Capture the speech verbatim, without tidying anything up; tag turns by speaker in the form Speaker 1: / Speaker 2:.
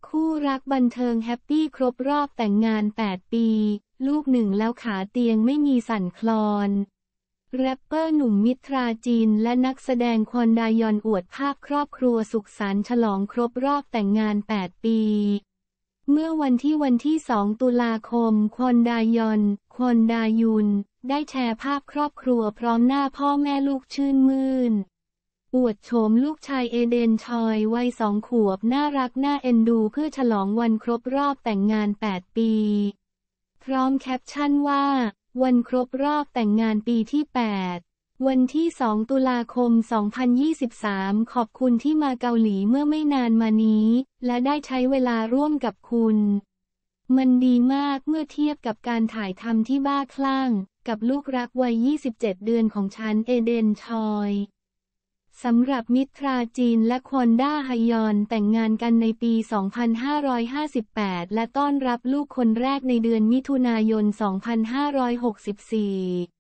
Speaker 1: คู่รักบันเทิงแฮปปี้ครบรอบแต่งงานแปดปีลูกหนึ่งแล้วขาเตียงไม่มีสั่นคลอนแรปเปอร์หนุ่มมิตราจีนและนักแสดงควอนดายอนอวดภาพครอบครัวสุขสันต์ฉลองครบรอบแต่งงานแปดปีเมื่อวันที่วันที่สองตุลาคมควอนดายอนควอนดายุนได้แชร์ภาพครอบครัวพร้อมหน้าพ่อแม่ลูกชื่นมื่นอวดโฉมลูกชายเอเดนชอยวัยสองขวบน่ารักน่าเอ็นดูเพื่อฉลองวันครบรอบแต่งงานแปดปีพร้อมแคปชั่นว่าวันครบรอบแต่งงานปีที่แปดวันที่สองตุลาคมสองพันยี่สิบสามขอบคุณที่มาเกาหลีเมื่อไม่นานมานี้และได้ใช้เวลาร่วมกับคุณมันดีมากเมื่อเทียบกับการถ่ายทำที่บ้าคลั่งกับลูกรักวัยยี่สิบเจ็ดเดือนของฉันเอเดนชอยสำหรับมิตราจีนและควอนด้าฮยอนแต่งงานกันในปี สองพันห้าร้อยห้าสิบแปด และต้อนรับลูกคนแรกในเดือนมิถุนายน สองพันห้าร้อยหกสิบสี่